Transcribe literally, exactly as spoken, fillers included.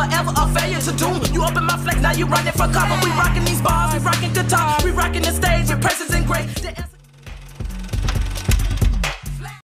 forever a failure to doom. You open my flex, now you running for cover. We rocking these bars, we rocking guitar, we rocking the stage, your presence in grace.